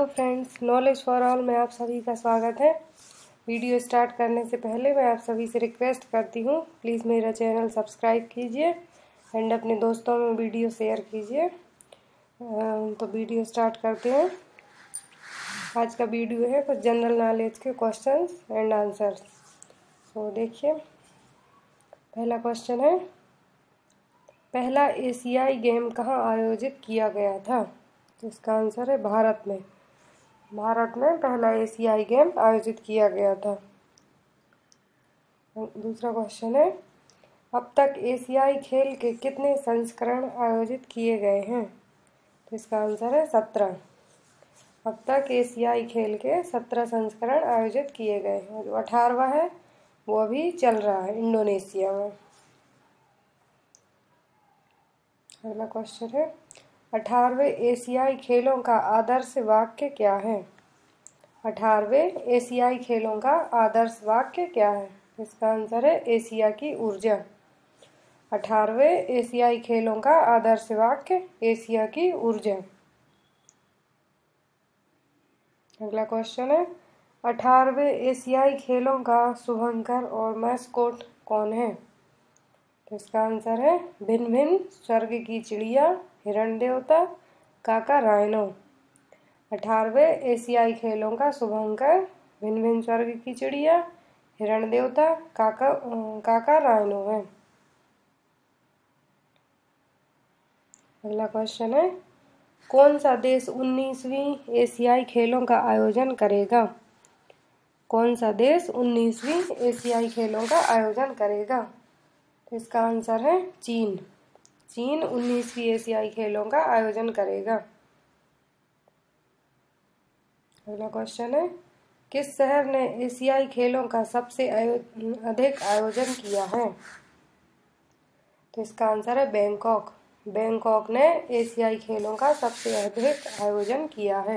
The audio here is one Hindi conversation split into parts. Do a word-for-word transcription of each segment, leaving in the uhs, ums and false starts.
Hello friends, knowledge for all में आप सभी का स्वागत है। वीडियो स्टार्ट करने से पहले मैं आप सभी से रिक्वेस्ट करती हूँ, प्लीज़ मेरा चैनल सब्सक्राइब कीजिए एंड अपने दोस्तों में वीडियो शेयर कीजिए। तो वीडियो स्टार्ट करते हैं। आज का वीडियो है कुछ जनरल नॉलेज के क्वेश्चंस एंड आंसर्स। तो देखिए, पहला क्वेश्चन है, पहला एशियाई गेम कहाँ आयोजित किया गया था? तो इसका आंसर है भारत में। भारत में पहला एशियाई गेम आयोजित किया गया था। दूसरा क्वेश्चन है, अब तक एशियाई खेल के कितने संस्करण आयोजित किए गए हैं? तो इसका आंसर है सत्रह। अब तक एशियाई खेल के सत्रह संस्करण आयोजित किए गए हैं। जो अठारहवां है वो अभी चल रहा है इंडोनेशिया में। अगला क्वेश्चन है, अठारहवें एशियाई खेलों का आदर्श वाक्य क्या है? अठारहवें एशियाई खेलों का आदर्श वाक्य क्या है? इसका आंसर है एशिया की ऊर्जा। अठारहवें एशियाई खेलों का आदर्श वाक्य एशिया की ऊर्जा। अगला क्वेश्चन है, अठारहवें एशियाई खेलों का शुभंकर और मैस्कोट कौन है? तो इसका आंसर है भिन्न भिन्न स्वर्ग की चिड़िया, हिरण देवता, काका राइनो। अठारहवें एशियाई खेलों का शुभंकर भिन्न भिन्न स्वर्ग की चिड़िया, हिरण देवता, काका काका राइनो है। अगला क्वेश्चन है, कौन सा देश उन्नीसवीं एशियाई खेलों का आयोजन करेगा? कौन सा देश उन्नीसवीं एशियाई खेलों का आयोजन करेगा? तो इसका आंसर है चीन। चीन उन्नीसवीं एशियाई खेलों का आयोजन करेगा। अगला क्वेश्चन है, किस शहर ने एशियाई खेलों का सबसे आयो, अधिक आयोजन किया है? तो इसका आंसर है बैंकॉक। बैंकॉक ने एशियाई खेलों का सबसे अधिक आयोजन किया है।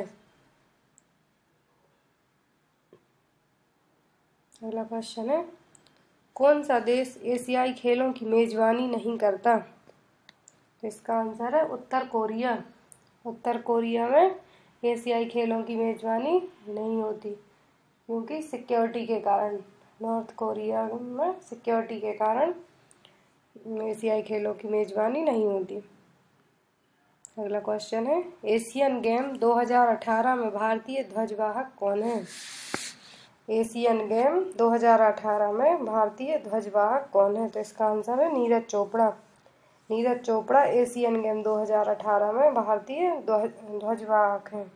अगला क्वेश्चन है, कौन सा देश एशियाई खेलों की मेजबानी नहीं करता? तो इसका आंसर है उत्तर कोरिया। उत्तर कोरिया में एशियाई खेलों की मेजबानी नहीं होती क्योंकि सिक्योरिटी के कारण। नॉर्थ कोरिया में सिक्योरिटी के कारण एशियाई खेलों की मेजबानी नहीं होती। अगला क्वेश्चन है, एशियन गेम दो हज़ार अठारह में भारतीय ध्वजवाहक कौन है? एशियन गेम दो हज़ार अठारह में भारतीय ध्वजवाहक कौन है? तो इसका आंसर है नीरज चोपड़ा। नीरज चोपड़ा एशियन गेम दो हज़ार अठारह में भारतीय ध्वजवाहक हैं।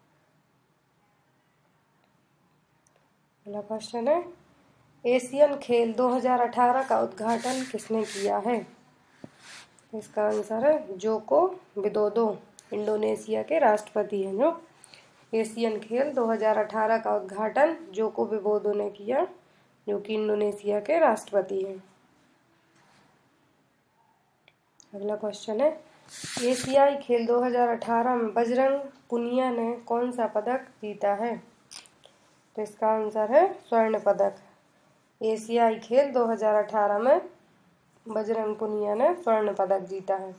अगला क्वेश्चन है, एशियन खेल दो हज़ार अठारह का उद्घाटन किसने किया है? इसका आंसर है जोको विदोदो। इंडोनेशिया के राष्ट्रपति हैं जो। एशियन खेल दो हज़ार अठारह का उद्घाटन जोको विदोदो ने किया, जो कि इंडोनेशिया के राष्ट्रपति हैं। अगला क्वेश्चन है, एशियाई खेल दो हज़ार अठारह में बजरंग पुनिया ने कौन सा पदक जीता है? तो इसका आंसर है स्वर्ण पदक। एशियाई खेल दो हज़ार अठारह में बजरंग पुनिया ने स्वर्ण पदक जीता है।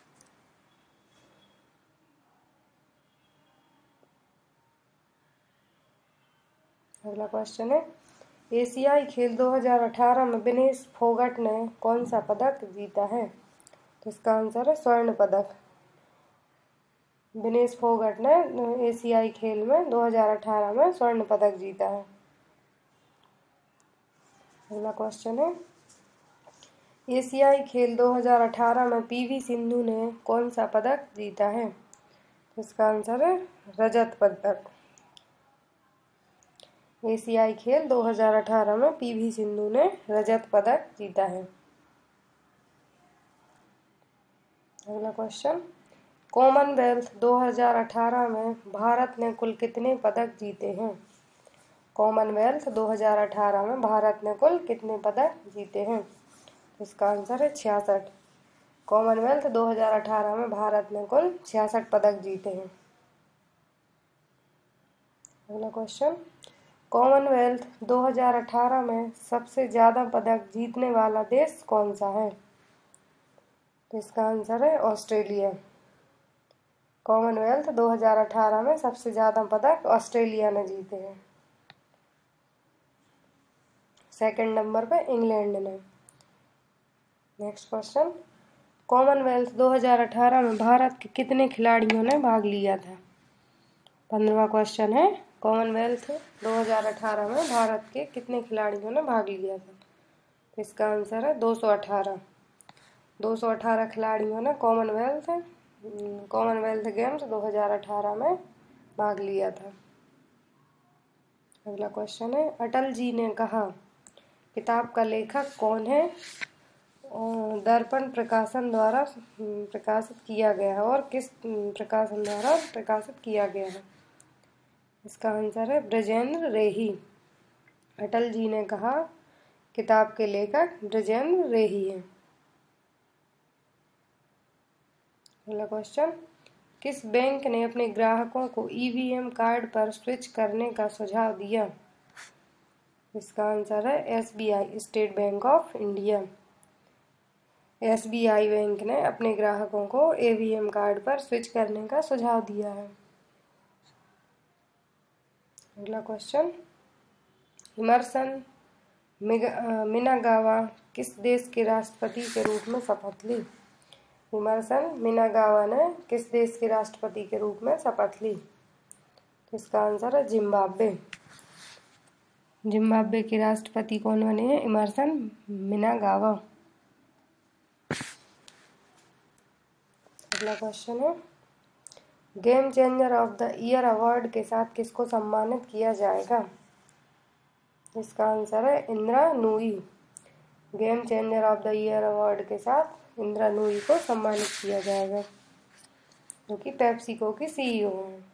अगला क्वेश्चन है, एशियाई खेल दो हज़ार अठारह में विनेश फोगट ने कौन सा पदक जीता है? तो इसका आंसर है स्वर्ण पदक। विनेश फोगट ने एशियाई खेल में दो हज़ार अठारह में स्वर्ण पदक जीता है। अगला क्वेश्चन है, एशियाई खेल दो हज़ार अठारह में पीवी सिंधु ने कौन सा पदक जीता है? इसका आंसर है रजत पदक। एशियाई खेल दो हज़ार अठारह में पीवी सिंधु ने रजत पदक जीता है। अगला क्वेश्चन, कॉमनवेल्थ दो हज़ार अठारह में भारत ने कुल कितने पदक जीते हैं? कॉमनवेल्थ दो हज़ार अठारह में भारत ने कुल कितने पदक जीते हैं? इसका आंसर है छियासठ। कॉमनवेल्थ दो हज़ार अठारह में भारत ने कुल छियासठ पदक जीते हैं। अगला क्वेश्चन, कॉमनवेल्थ दो हज़ार अठारह में सबसे ज़्यादा पदक जीतने वाला देश कौन सा है? तो इसका आंसर है ऑस्ट्रेलिया। कॉमनवेल्थ दो हज़ार अठारह में सबसे ज़्यादा पदक ऑस्ट्रेलिया ने जीते हैं। सेकंड नंबर पे इंग्लैंड ने। नेक्स्ट क्वेश्चन, कॉमनवेल्थ दो हज़ार अठारह में भारत के कितने खिलाड़ियों ने भाग लिया था? पंद्रहवां क्वेश्चन है, कॉमनवेल्थ दो हज़ार अठारह में भारत के कितने खिलाड़ियों ने भाग लिया था? तो इसका आंसर है दो सौ अठारह। दो सौ अठारह खिलाड़ियों ने कॉमनवेल्थ कॉमनवेल्थ गेम्स दो हज़ार अठारह में भाग लिया था। अगला क्वेश्चन है, अटल जी ने कहा किताब का लेखक कौन है? दर्पण प्रकाशन द्वारा प्रकाशित किया गया है और किस प्रकाशन द्वारा प्रकाशित किया गया है? इसका आंसर है ब्रजेंद्र रेही। अटल जी ने कहा किताब के लेखक ब्रजेंद्र रेही हैं। अगला क्वेश्चन, किस बैंक ने अपने ग्राहकों को ईवीएम कार्ड पर स्विच करने का सुझाव दिया? इसका आंसर है SBI, state bank of India. SBI bank ने अपने ग्राहकों को ईवीएम कार्ड पर स्विच करने का सुझाव दिया है। अगला क्वेश्चन, इमर्सन मिनागावा किस देश के राष्ट्रपति के रूप में शपथ ली? इमर्सन मिनागावा ने किस देश के राष्ट्रपति के रूप में शपथ ली? इसका आंसर है जिम्बाब्वे। जिम्बाब्वे के राष्ट्रपति कौन बने हैं? Emmerson Mnangagwa. अगला क्वेश्चन है, game changer of the year award के साथ किसको सम्मानित किया जाएगा? इसका आंसर है Indira Nooyi. Game changer of the year award के साथ इंदिरा नूई को सम्मानित किया जाएगा, जो कि पेप्सिको की सीईओ हैं।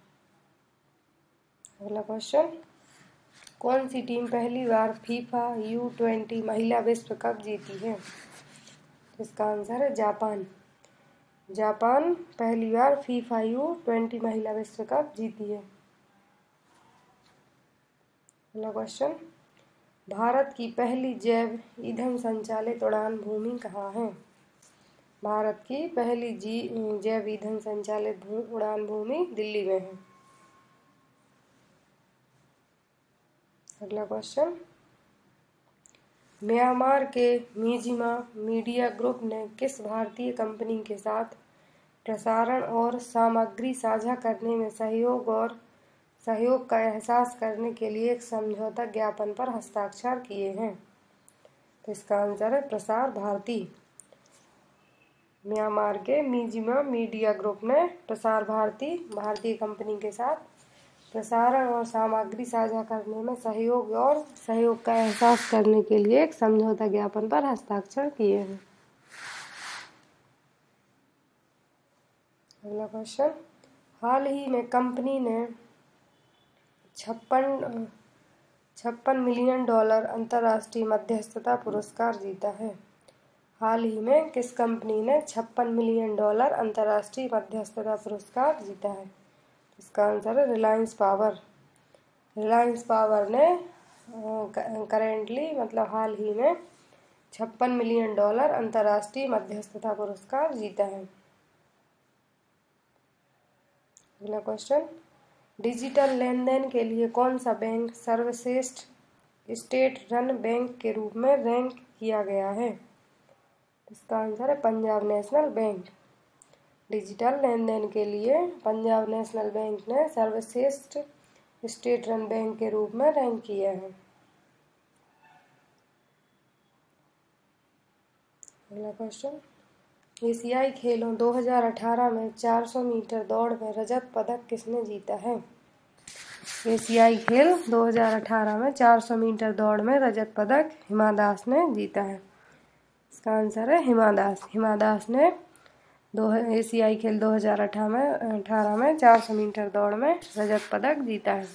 अगला क्वेश्चन, कौन सी टीम पहली बार फीफा यू ट्वेंटी महिला विश्व कप जीती है? इसका आंसर है जापान। जापान पहली बार फीफा यू ट्वेंटी महिला विश्व कप जीती है। अगला क्वेश्चन, भारत की पहली जैव ईंधन संचालित उड़ान भूमि कहाँ है? भारत की पहली जी जैव ईंधन संचालित उड़ान भूमि दिल्ली में है। अगला क्वेश्चन, म्यांमार के मिजिमा मीडिया ग्रुप ने किस भारतीय कंपनी के साथ प्रसारण और सामग्री साझा करने में सहयोग और सहयोग का एहसास करने के लिए एक समझौता ज्ञापन पर हस्ताक्षर किए हैं? तो इसका आंसर है प्रसार भारती। म्यांमार के मिजिमा मीडिया ग्रुप ने प्रसार भारती भारतीय कंपनी के साथ प्रसारण और सामग्री साझा करने में सहयोग और सहयोग का एहसास करने के लिए एक समझौता ज्ञापन पर हस्ताक्षर किए हैं। अगला क्वेश्चन, हाल ही में कंपनी ने छप्पन छप्पन मिलियन डॉलर अंतर्राष्ट्रीय मध्यस्थता पुरस्कार जीता है। हाल ही में किस कंपनी ने छप्पन मिलियन डॉलर अंतर्राष्ट्रीय मध्यस्थता पुरस्कार जीता है? इसका आंसर है रिलायंस पावर। रिलायंस पावर ने करेंटली मतलब हाल ही में छप्पन मिलियन डॉलर अंतर्राष्ट्रीय मध्यस्थता पुरस्कार जीता है। अगला क्वेश्चन, डिजिटल लेन देन के लिए कौन सा बैंक सर्वश्रेष्ठ स्टेट रन बैंक के रूप में रैंक किया गया है? इसका आंसर है पंजाब नेशनल बैंक। डिजिटल लेन देन के लिए पंजाब नेशनल बैंक ने सर्वश्रेष्ठ स्टेट रन बैंक के रूप में रैंक किया है। अगला क्वेश्चन, एशियाई खेलों दो हज़ार अठारह में चार सौ मीटर दौड़ में रजत पदक किसने जीता है? एशियाई खेल दो हज़ार अठारह में चार सौ मीटर दौड़ में रजत पदक हिमा दास ने जीता है। इसका आंसर है हिमा दास। हिमा दास ने दो एशियाई खेल दो हज़ार अठारह में अठारह में चार सौ मीटर दौड़ में रजत पदक जीता है।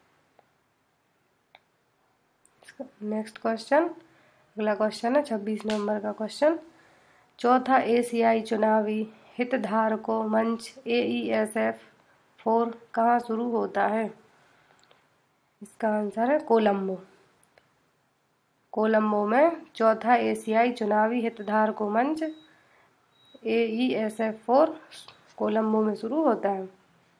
नेक्स्ट क्वेश्चन, अगला क्वेश्चन है छब्बीस नंबर का क्वेश्चन, चौथा एशियाई चुनावी हितधारकों मंच A E S F four कहाँ शुरू होता है? इसका आंसर है कोलंबो। कोलंबो में चौथा एशियाई चुनावी हितधारकों मंच A E S F four Colombo में शुरू होता है।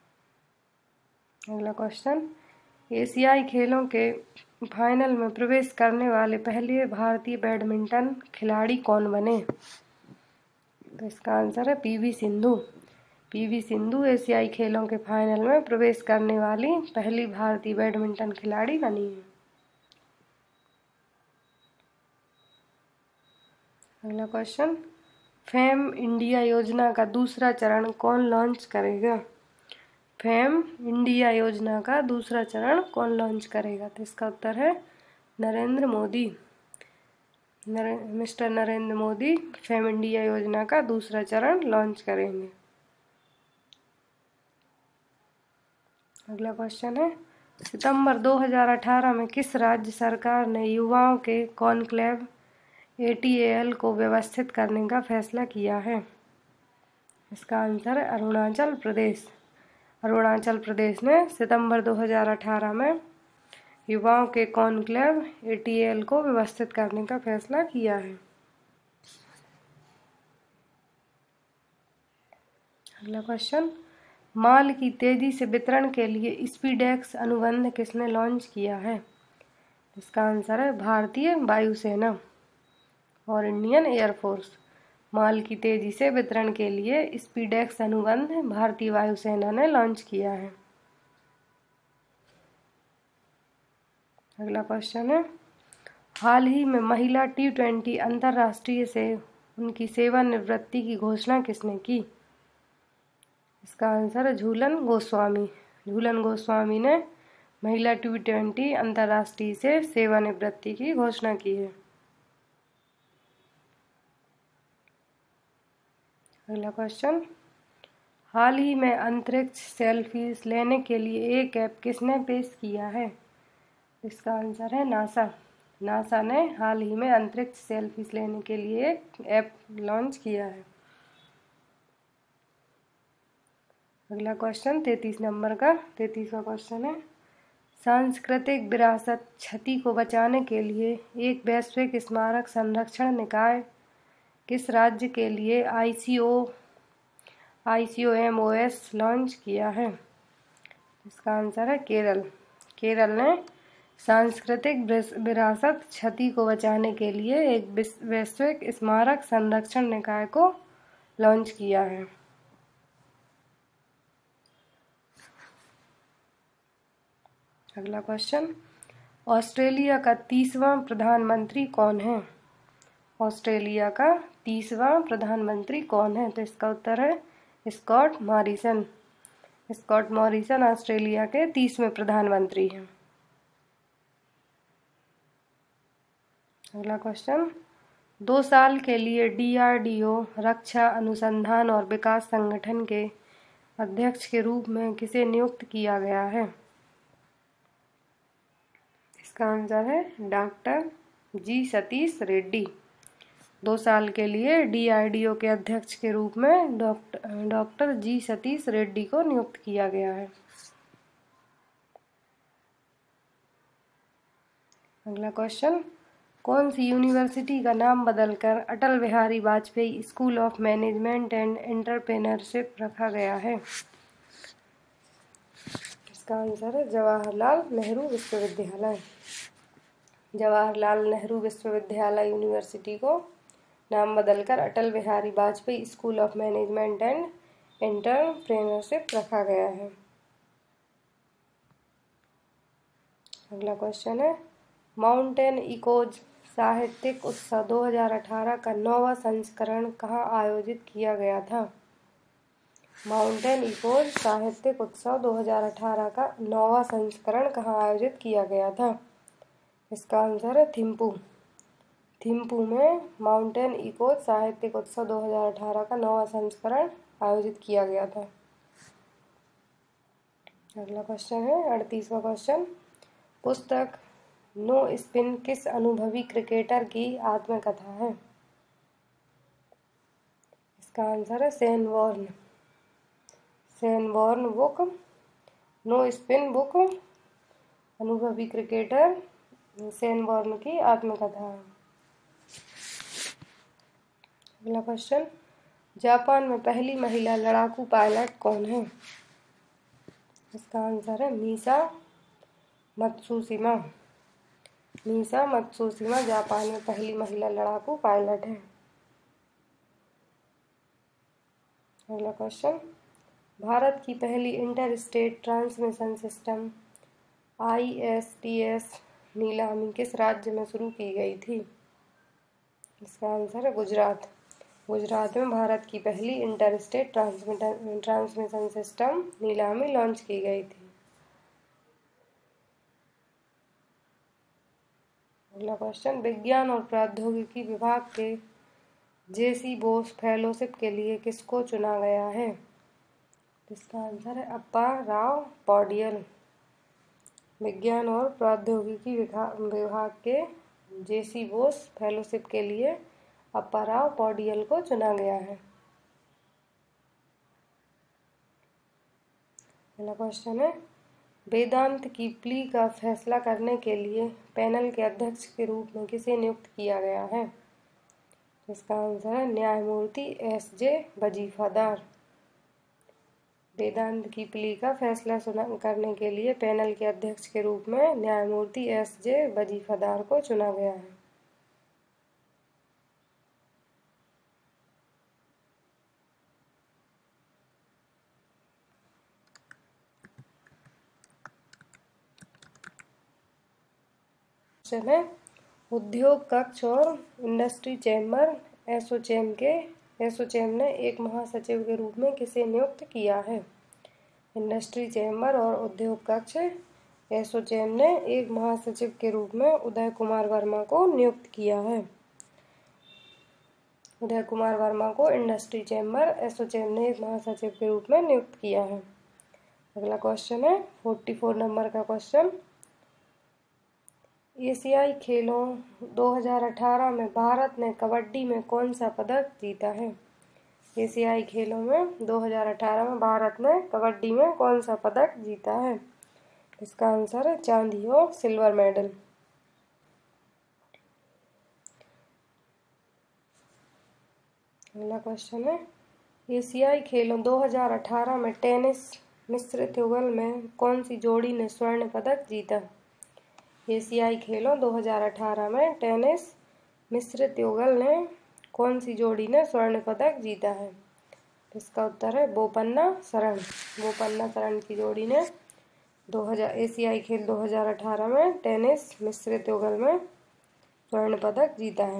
अगला क्वेश्चन, एशियाई खेलों के फाइनल में प्रवेश करने वाले पहले भारतीय बैडमिंटन खिलाड़ी कौन बने? तो इसका आंसर है पीवी सिंधु। पीवी सिंधु एशियाई खेलों के फाइनल में प्रवेश करने वाली पहली भारतीय बैडमिंटन खिलाड़ी बनी है। अगला क्वेश्चन, फेम इंडिया योजना का दूसरा चरण कौन लॉन्च करेगा? फेम इंडिया योजना का दूसरा चरण कौन लॉन्च करेगा? तो इसका उत्तर है नरेंद्र मोदी। नरे, mister Narendra Modi fame India योजना का दूसरा चरण लॉन्च करेंगे। अगला क्वेश्चन है, सितंबर दो हज़ार अठारह में किस राज्य सरकार ने युवाओं के conclave A T A L को व्यवस्थित करने का फैसला किया है? इसका आंसर है अरुणाचल प्रदेश। अरुणाचल प्रदेश ने सितंबर दो हज़ार अठारह में युवाओं के conclave A T A L को व्यवस्थित करने का फैसला किया है। अगला क्वेश्चन, माल की तेजी से वितरण के लिए स्पीडेक्स अनुबंध किसने लॉन्च किया है? इसका आंसर है भारतीय वायुसेना और इंडियन एयरफोर्स। माल की तेजी से वितरण के लिए स्पीडेक्स अनुबंध भारतीय वायुसेना ने लॉन्च किया है। अगला क्वेश्चन है, हाल ही में महिला टी ट्वेंटी अंतर्राष्ट्रीय से उनकी सेवानिवृत्ति की घोषणा किसने की? इसका आंसर है झूलन गोस्वामी। झूलन गोस्वामी ने महिला टी ट्वेंटी अंतर्राष्ट्रीय से सेवानिवृत्ति की घोषणा की है। अगला क्वेश्चन, हाल ही में अंतरिक्ष सेल्फीज लेने के लिए एक ऐप किसने पेश किया है? इसका आंसर है नासा। नासा ने हाल ही में अंतरिक्ष सेल्फीज लेने के लिए एक ऐप लॉन्च किया है। अगला क्वेश्चन तैंतीस नंबर का तैंतीसवां क्वेश्चन है, सांस्कृतिक विरासत क्षति को बचाने के लिए एक वैश्विक स्मारक संरक्षण निकाय किस राज्य के लिए I C O I C O M O S launch किया है? इसका आंसर है केरल। केरल ने सांस्कृतिक विरासत क्षति को बचाने के लिए एक वैश्विक स्मारक संरक्षण निकाय को लॉन्च किया है। अगला क्वेश्चन, ऑस्ट्रेलिया का तीसवां प्रधानमंत्री कौन है? ऑस्ट्रेलिया का तीसवां प्रधानमंत्री कौन है? तो इसका उत्तर है Scott Morrison. Scott Morrison Australia के तीसवें प्रधानमंत्री हैं। अगला क्वेश्चन, दो साल के लिए डी आर डी ओ रक्षा अनुसंधान और विकास संगठन के अध्यक्ष के रूप में किसे नियुक्त किया गया है? इसका आंसर है डॉक्टर जी सतीश रेड्डी। दो साल के लिए डी आर डी ओ के अध्यक्ष के रूप में doctor doctor G Satish Reddy को नियुक्त किया गया है। अगला क्वेश्चन, कौन सी यूनिवर्सिटी का नाम बदलकर Atal Bihari Vajpayee school of management and entrepreneurship रखा गया है? इसका आंसर है जवाहरलाल नेहरू विश्वविद्यालय। जवाहरलाल नेहरू विश्वविद्यालय यूनिवर्सिटी को नाम बदलकर Atal Bihari Vajpayee school of management and entrepreneurship रखा गया है। अगला क्वेश्चन है, माउंटेन इकोज साहित्यिक उत्सव दो हज़ार अठारह का नौवां संस्करण कहाँ आयोजित किया गया था? माउंटेन इकोज साहित्यिक उत्सव दो हज़ार अठारह का नौवां संस्करण कहाँ आयोजित किया गया था? इसका आंसर है थिम्पू। थिम्पू में माउंटेन इकोज साहित्यिक उत्सव दो हज़ार अठारह का नौवां संस्करण आयोजित किया गया था। अगला क्वेश्चन है अड़तीसवां क्वेश्चन, पुस्तक नो स्पिन किस अनुभवी क्रिकेटर की आत्मकथा है? इसका आंसर है Shane Warne. Shane Warne book no spin book अनुभवी क्रिकेटर शेन वॉर्न की आत्मकथा है। अगला क्वेश्चन, जापान में पहली महिला लड़ाकू पायलट कौन है? इसका आंसर है Misa Matsushima. Misa Matsushima Japan में पहली महिला लड़ाकू पायलट है। अगला क्वेश्चन, भारत की पहली inter state transmission system I S T S नीलामी किस राज्य में शुरू की गई थी? इसका आंसर है गुजरात। गुजरात में भारत की पहली inter state transmitter transmission system नीलामी लॉन्च की गई थी। अगला क्वेश्चन, विज्ञान और प्रौद्योगिकी विभाग के जेसी बोस फेलोशिप के लिए किसको चुना गया है? इसका आंसर है अप्पा राव पौडियल। विज्ञान और प्रौद्योगिकी विभाग के जेसी बोस फेलोशिप के लिए अप्पा राव पौडियल को चुना गया है। अगला क्वेश्चन है, वेदांत की प्ली का फैसला करने के लिए पैनल के अध्यक्ष के रूप में किसे नियुक्त किया गया है? इसका आंसर है न्यायमूर्ति एस जे वजीफादार। वेदांत की प्ली का फैसला सुना करने के लिए पैनल के अध्यक्ष के रूप में न्यायमूर्ति एस जे वजीफादार को चुना गया है। क्वेश्चन है, उद्योग कक्ष और इंडस्ट्री चैम्बर एसोचैम के एसोचैम ने एक महासचिव के रूप में किसे नियुक्त किया है? इंडस्ट्री चैम्बर और उद्योग कक्ष एसोचैम ने एक महासचिव के रूप में उदय कुमार वर्मा को नियुक्त किया है। उदय कुमार वर्मा को इंडस्ट्री चैम्बर एसोचैम ने एक महासचिव के रूप में नियुक्त किया है। अगला क्वेश्चन है चौवालीस नंबर का क्वेश्चन, एशियाई खेलों दो हज़ार अठारह में भारत ने कबड्डी में कौन सा पदक जीता है? एशियाई खेलों में दो हज़ार अठारह में भारत ने कबड्डी में कौन सा पदक जीता है? इसका आंसर है चांदी और सिल्वर मेडल। अगला क्वेश्चन है, एशियाई खेलों दो हज़ार अठारह में टेनिस मिश्रित युगल में कौन सी जोड़ी ने स्वर्ण पदक जीता? एशियाई खेलों दो हज़ार अठारह में टेनिस मिश्रित युगल ने कौन सी जोड़ी ने स्वर्ण पदक जीता है? इसका उत्तर है बोपन्ना शरण। बोपन्ना शरण की जोड़ी ने दो हज़ार एशियाई खेल दो हज़ार अठारह में टेनिस मिश्रित युगल में स्वर्ण पदक जीता है।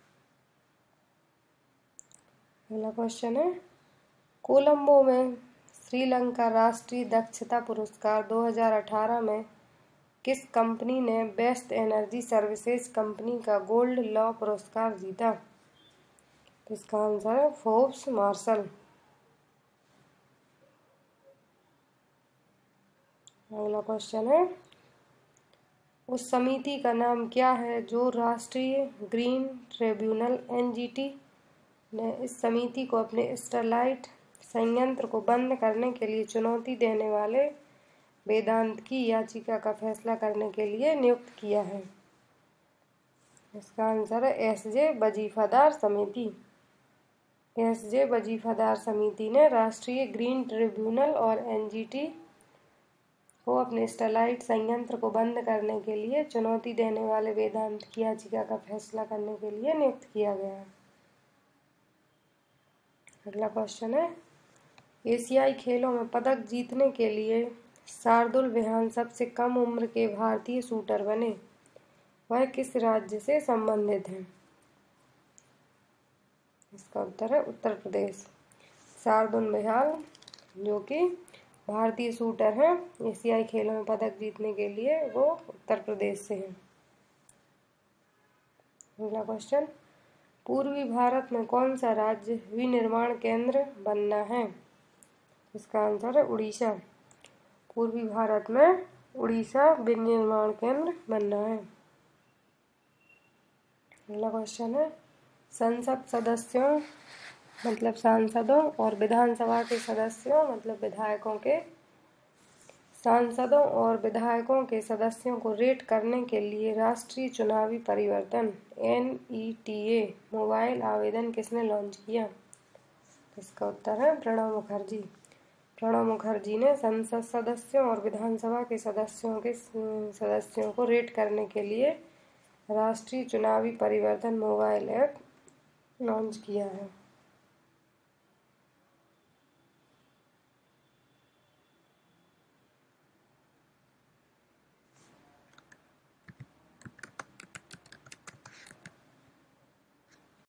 अगला क्वेश्चन है, कोलंबो में श्रीलंका राष्ट्रीय दक्षता पुरस्कार दो हज़ार अठारह में किस कंपनी ने बेस्ट एनर्जी सर्विसेज कंपनी का गोल्ड लॉ पुरस्कार जीता? इसका आंसर है फोर्ब्स मार्शल। अगला क्वेश्चन है, उस समिति का नाम क्या है जो राष्ट्रीय green tribunal N G T ने इस समिति को अपने स्टरलाइट संयंत्र को बंद करने के लिए चुनौती देने वाले वेदांत की याचिका का फैसला करने के लिए नियुक्त किया है? इसका आंसर है एस जे वजीफादार समिति। एस जे वजीफादार समिति ने राष्ट्रीय ग्रीन ट्रिब्यूनल और एन जी टी को अपने स्टरलाइट संयंत्र को बंद करने के लिए चुनौती देने वाले वेदांत की याचिका का फैसला करने के लिए नियुक्त किया गया है। अगला क्वेश्चन है, एशियाई खेलों में पदक जीतने के लिए शार्दुल विहान सबसे कम उम्र के भारतीय शूटर बने, वह किस राज्य से संबंधित हैं? इसका उत्तर है उत्तर प्रदेश। शार्दुल विहान जो कि भारतीय शूटर हैं, एशियाई खेलों में पदक जीतने के लिए वो उत्तर प्रदेश से हैं। अगला क्वेश्चन, पूर्वी भारत में कौन सा राज्य विनिर्माण केंद्र बनना है? इसका आंसर है उड़ीसा। पूर्वी भारत में उड़ीसा विनिर्माण केंद्र बनना है। अगला क्वेश्चन है, संसद सदस्यों मतलब सांसदों और विधानसभा के सदस्यों मतलब विधायकों के सांसदों और विधायकों के सदस्यों को रेट करने के लिए राष्ट्रीय चुनावी परिवर्तन N E T A mobile आवेदन किसने लॉन्च किया? इसका उत्तर है प्रणब मुखर्जी। प्रणब मुखर्जी ने संसद सदस्यों और विधानसभा के सदस्यों के सदस्यों को रेट करने के लिए राष्ट्रीय चुनावी परिवर्तन मोबाइल ऐप लॉन्च किया है।